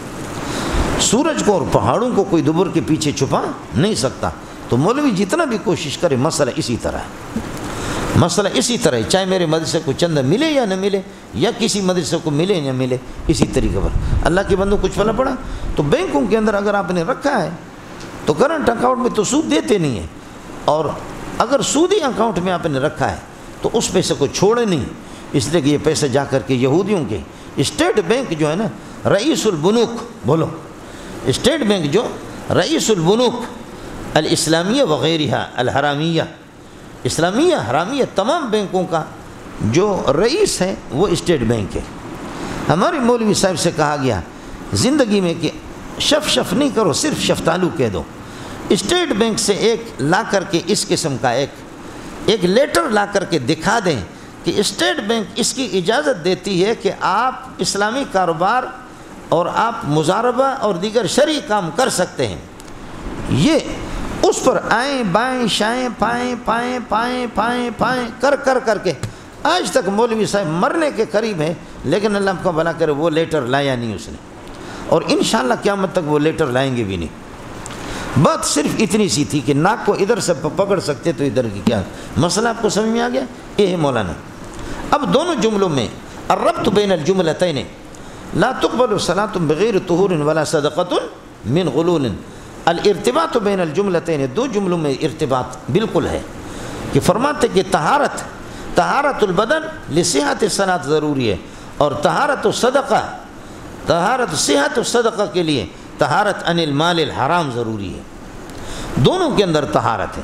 سورج کو اور پہاڑوں کو کوئی دبر کے پیچھے چھپا نہیں سکتا. تو مولوی جتنا بھی کوشش کرے مسئلہ اسی طرح ہے، مسئلہ اسی طرح ہے. چاہے میرے مدرسے کو چندہ ملے یا نہ ملے، یا کسی مدرسے کو ملے یا ملے، اسی طریقے پر. اللہ کے بندوں کچھ پلا پڑا تو بینکوں کے اندر اگر آپ نے رکھا ہے تو کرنٹ اکاؤنٹ میں تو سود دیتے نہیں ہیں، اور اگر سودی اکاؤنٹ میں آپ نے رکھا ہے تو اس پیسے کو چھوڑے نہیں، اس لیے کہ یہ پیسے جا کر کے یہودیوں کے اسٹیٹ بینک جو ہے نا، رئیس البنوک، بولو اسٹیٹ بینک جو رئیس البنوک الاسلامیہ وغیرہ الحرامیہ، اسلامیہ حرامیہ تمام بینکوں کا جو رئیس ہے وہ اسٹیٹ بینک ہے. ہمارے مولوی صاحب سے کہا گیا زندگی میں کہ شف شف نہیں کرو، صرف شفتالو کہہ دو. اسٹیٹ بینک سے ایک لا کر کے اس قسم کا ایک ایک لیٹر لا کر کے دکھا دیں کہ اسٹیٹ بینک اس کی اجازت دیتی ہے کہ آپ اسلامی کاروبار اور آپ مضاربہ اور دیگر شرعی کام کر سکتے ہیں. یہ اس پر آئیں بائیں شائیں پائیں پائیں پائیں پائیں پائیں کر کر کر کے آج تک مولوی صاحب مرنے کے قریب ہے، لیکن اللہ کو بھلا کرے وہ لیٹر لایا نہیں اس نے، اور انشاءاللہ قیامت تک وہ لیٹر لائیں گے بھی نہیں. بات صرف اتنی سی تھی کہ ناک کو ادھر سے پکڑ سکتے تو ادھر کی کیا. مسئلہ آپ کو سمجھ میں آ گیا؟ یہ ہے مولانا. اب دونوں جملوں میں الربط بین الجملتین لا تقبل صلاۃ بغیر طہور ولا صدقۃ من غلول. الارتباط بین الجملتین، دو جملوں میں ارتباط بالکل ہے کہ فرماتے کہ طہارت طہارت البدن لصحت الصلاۃ ضروری ہے، اور طہارت الصدقہ طہارت صحت الصدقہ کے لیے طہارت عن المال الحرام ضروری ہے. دونوں کے اندر طہارت ہے.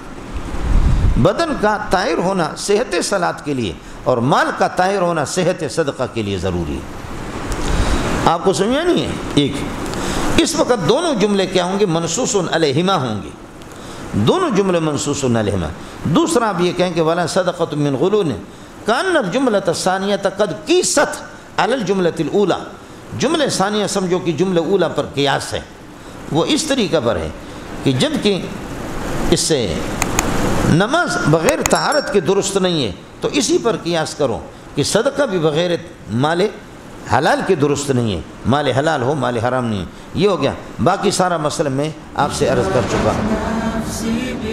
بدن کا طاہر ہونا صحت صلاۃ کے لیے اور مال کا طاہر ہونا صحت صدقہ کے لیے ضروری ہے. آپ کو سمجھا نہیں ہے؟ ایک اس وقت دونوں جملے کیا ہوں گے؟ منصوص علیہما ہوں گے، دونوں جملے منصوص علیہما. دوسرا آپ یہ کہیں کہ ولا صدقۃ من غلول کأن الجملۃ الثانیۃ قد قیست علی الجملۃ الاولی. جملے ثانیہ سمجھو کہ جملے اولا پر قیاس ہے. وہ اس طریقہ پر ہے کہ جب کہ اس سے نماز بغیر طہارت کے درست نہیں ہے تو اسی پر قیاس کرو کہ صدقہ بھی بغیر مال حلال کے درست نہیں ہے، مال حلال ہو مال حرام نہیں ہے. یہ ہو گیا. باقی سارا مسئلہ میں آپ سے عرض کر چکا ہوں.